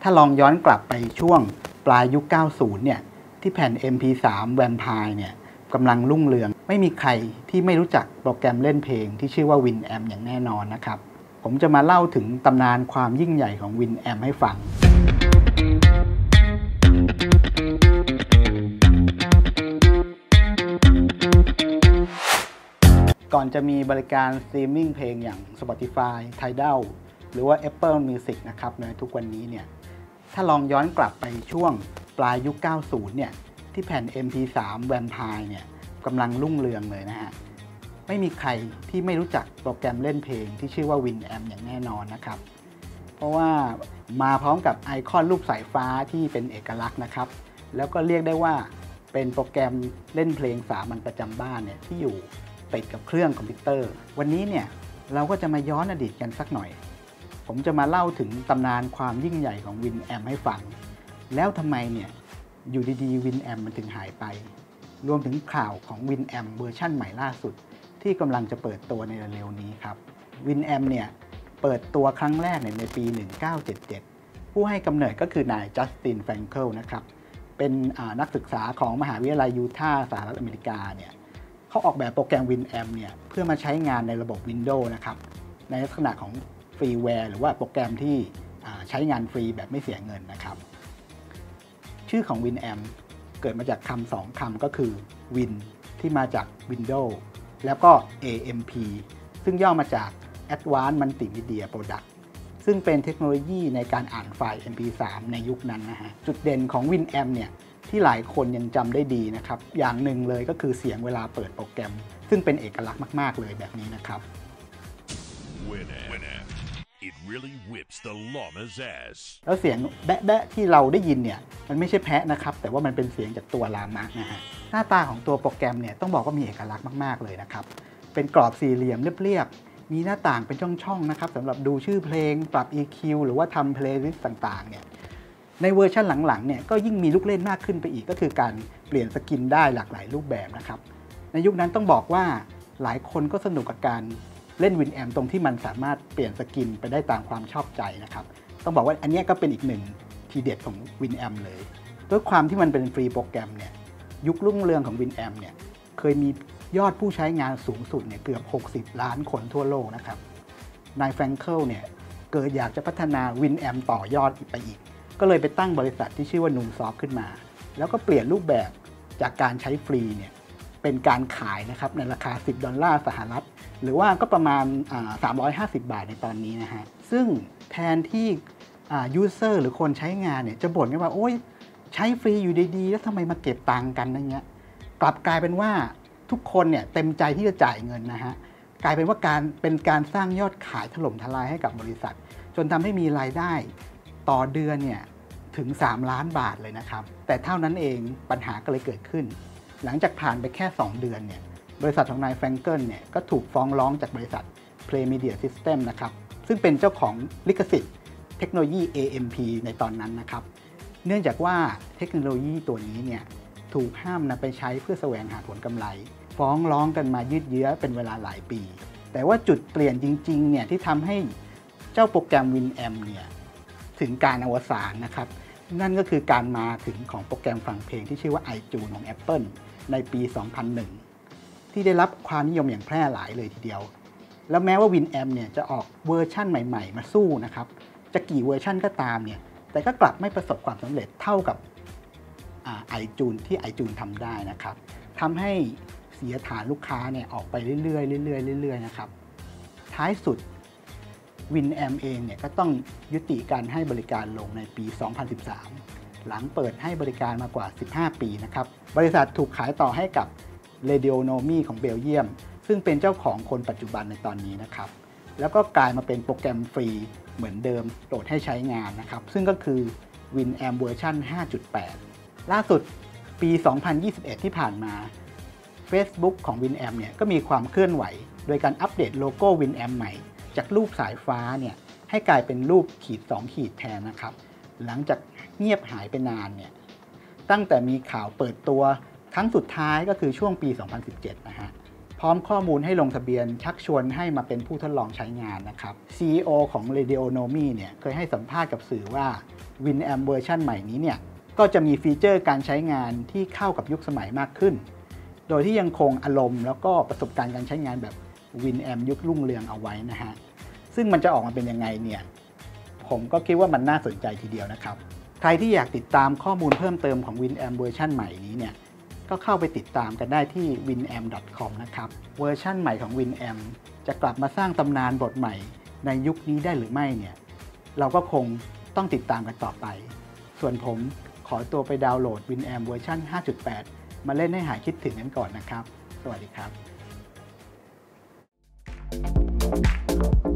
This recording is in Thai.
ถ้าลองย้อนกลับไปช่วงปลายยุค 90 เนี่ยที่แผ่น MP3 Vampire เนี่ยกำลังรุ่งเรืองไม่มีใครที่ไม่รู้จักโปรแกรมเล่นเพลงที่ชื่อว่า Winamp อย่างแน่นอนนะครับผมจะมาเล่าถึงตำนานความยิ่งใหญ่ของ Winamp ให้ฟังก่อนจะมีบริการสตรีมมิ่งเพลงอย่าง Spotify, Tidal หรือว่า Apple Music นะครับในทุกวันนี้เนี่ยถ้าลองย้อนกลับไปช่วงปลายยุค 90 เนี่ยที่แผ่น MP3 Vampire เนี่ยกำลังรุ่งเรืองเลยนะฮะไม่มีใครที่ไม่รู้จักโปรแกรมเล่นเพลงที่ชื่อว่า Winamp อย่างแน่นอนนะครับเพราะว่ามาพร้อมกับไอคอนรูปสายฟ้าที่เป็นเอกลักษณ์นะครับแล้วก็เรียกได้ว่าเป็นโปรแกรมเล่นเพลงสามัญประจำบ้านเนี่ยที่อยู่ติดกับเครื่องคอมพิวเตอร์วันนี้เนี่ยเราก็จะมาย้อนอดีตกันสักหน่อยผมจะมาเล่าถึงตำนานความยิ่งใหญ่ของ Winamp ให้ฟังแล้วทำไมเนี่ยอยู่ดีๆ Winamp มันถึงหายไปรวมถึงข่าวของ Winamp เวอร์ชั่นใหม่ล่าสุดที่กำลังจะเปิดตัวในเร็วๆนี้ครับ Winamp เนี่ยเปิดตัวครั้งแรกในปี 1977 ผู้ให้กำเนิดก็คือนายจัสติน แฟรงเคิลนะครับเป็นนักศึกษาของมหาวิทยาลัยยูทาห์สหรัฐอเมริกาเนี่ยเขาออกแบบโปรแกรม Winamp เนี่ยเพื่อมาใช้งานในระบบ Windows นะครับในลักษณะของฟรีแวร์หรือว่าโปรแกรมที่ใช้งานฟรีแบบไม่เสียเงินนะครับชื่อของ Winamp เกิดมาจากคำสองคำก็คือ Win ที่มาจาก Windows แล้วก็ AMP ซึ่งย่อมาจาก Advanced Multimedia Product ซึ่งเป็นเทคโนโลยีในการอ่านไฟล์ MP3 ในยุคนั้นนะฮะจุดเด่นของ Winamp เนี่ยที่หลายคนยังจำได้ดีนะครับอย่างหนึ่งเลยก็คือเสียงเวลาเปิดโปรแกรมซึ่งเป็นเอกลักษณ์มากๆเลยแบบนี้นะครับ Winamp. It really whips the llama's ass. แล้วเสียงแบะๆที่เราได้ยินเนี่ยมันไม่ใช่แพะนะครับแต่ว่ามันเป็นเสียงจากตัวลามะนะฮะหน้าตาของตัวโปรแกรมเนี่ยต้องบอกว่ามีเอกลักษณ์มากๆเลยนะครับเป็นกรอบสี่เหลี่ยมเรียบๆมีหน้าต่างเป็นช่องๆนะครับสำหรับดูชื่อเพลงปรับ EQ หรือว่าทำเพลย์ลิสต์ต่างๆเนี่ยในเวอร์ชันหลังๆเนี่ยก็ยิ่งมีลูกเล่นมากขึ้นไปอีกก็คือการเปลี่ยนสกินได้หลากหลายรูปแบบนะครับในยุคนั้นต้องบอกว่าหลายคนก็สนุกกับการเล่น Winamp ตรงที่มันสามารถเปลี่ยนสกินไปได้ตามความชอบใจนะครับต้องบอกว่าอันนี้ก็เป็นอีกหนึ่งทีเด็ดของ Winamp เลยด้วยความที่มันเป็นฟรีโปรแกรมเนี่ยยุครุ่งเรืองของ Winamp เนี่ยเคยมียอดผู้ใช้งานสูงสุดเนี่ยเกือบ60 ล้านคนทั่วโลกนะครับนายแฟรงเคิลเนี่ยเกิดอยากจะพัฒนา Winamp ต่อยอดไปอีกก็เลยไปตั้งบริษัทที่ชื่อว่า Numsoft ขึ้นมาแล้วก็เปลี่ยนรูปแบบจากการใช้ฟรีเนี่ยเป็นการขายนะครับในราคา$10 สหรัฐหรือว่าก็ประมาณ350 บาทในตอนนี้นะฮะซึ่งแทนที่ยูเซอร์หรือคนใช้งานเนี่ยจะบ่นกันว่าโอ๊ยใช้ฟรีอยู่ดีๆแล้วทำไมมาเก็บตังค์กันอะไรเงี้ยกลับกลายเป็นว่าทุกคนเนี่ยเต็มใจที่จะจ่ายเงินนะฮะกลายเป็นว่าเป็นการสร้างยอดขายถล่มทลายให้กับบริษัทจนทำให้มีรายได้ต่อเดือนเนี่ยถึง3 ล้านบาทเลยนะครับแต่เท่านั้นเองปัญหาก็เลยเกิดขึ้นหลังจากผ่านไปแค่2 เดือนเนี่ยบริษัทของนายแฟรงเกิลเนี่ยก็ถูกฟ้องร้องจากบริษัท Play Media System นะครับซึ่งเป็นเจ้าของลิขสิทธิ์เทคโนโลยี AMP ในตอนนั้นนะครับเนื่องจากว่าเทคโนโลยีตัวนี้เนี่ยถูกห้ามนำไปใช้เพื่อแสวงหาผลกำไรฟ้องร้องกันมายืดเยื้อเป็นเวลาหลายปีแต่ว่าจุดเปลี่ยนจริงๆเนี่ยที่ทำให้เจ้าโปรแกรม Winamp เนี่ยถึงการอวสานนะครับนั่นก็คือการมาถึงของโปรแกรมฟังเพลงที่ชื่อว่า iTunes ของ Apple ในปี 2001ที่ได้รับความนิยมอย่างแพร่หลายเลยทีเดียวแล้วแม้ว่า Winamp เนี่ยจะออกเวอร์ชั่นใหม่ๆมาสู้นะครับจะกี่เวอร์ชั่นก็ตามเนี่ยแต่ก็กลับไม่ประสบความสำเร็จเท่ากับiTunes ที่ iTunes ทำได้นะครับทำให้เสียฐานลูกค้าเนี่ยออกไปเรื่อยๆเรื่อยๆนะครับท้ายสุด Winamp เองเนี่ยก็ต้องยุติการให้บริการลงในปี 2013 หลังเปิดให้บริการมากว่า 15 ปีนะครับบริษัทถูกขายต่อให้กับRadionomy ของเบลเยียมซึ่งเป็นเจ้าของคนปัจจุบันในตอนนี้นะครับแล้วก็กลายมาเป็นโปรแกรมฟรีเหมือนเดิมโหลดให้ใช้งานนะครับซึ่งก็คือ Winamp เวอร์ชัน 5.8 ล่าสุดปี 2021 ที่ผ่านมา Facebook ของ Winamp เนี่ยก็มีความเคลื่อนไหวโดยการอัปเดตโลโก้ Winamp ใหม่จากรูปสายฟ้าเนี่ยให้กลายเป็นรูปขีด2ขีดแทนนะครับหลังจากเงียบหายไปนานเนี่ยตั้งแต่มีข่าวเปิดตัวครั้งสุดท้ายก็คือช่วงปี 2017 นะฮะพพร้อมข้อมูลให้ลงทะเบียนชักชวนให้มาเป็นผู้ทดลองใช้งานนะครับ CEO ของ Radionomy เนี่ยเคยให้สัมภาษณ์กับสื่อว่า Winamp เวอร์ชันใหม่นี้เนี่ยก็จะมีฟีเจอร์การใช้งานที่เข้ากับยุคสมัยมากขึ้น โดยที่ยังคงอารมณ์แล้วก็ประสบการณ์การใช้งานแบบ Winamp ยุครุ่งเรืองเอาไว้นะฮะซึ่งมันจะออกมาเป็นยังไงเนี่ยผมก็คิดว่ามันน่าสนใจทีเดียวนะครับใครที่อยากติดตามข้อมูลเพิ่มเติมของ Winamp เวอร์ชันใหม่นี้เนี่ยก็เข้าไปติดตามกันได้ที่ winamp.com นะครับเวอร์ชันใหม่ของ Winamp จะกลับมาสร้างตำนานบทใหม่ในยุคนี้ได้หรือไม่เนี่ยเราก็คงต้องติดตามกันต่อไปส่วนผมขอตัวไปดาวน์โหลด Winamp เวอร์ชัน 5.8 มาเล่นให้หายคิดถึงกันก่อนนะครับสวัสดีครับ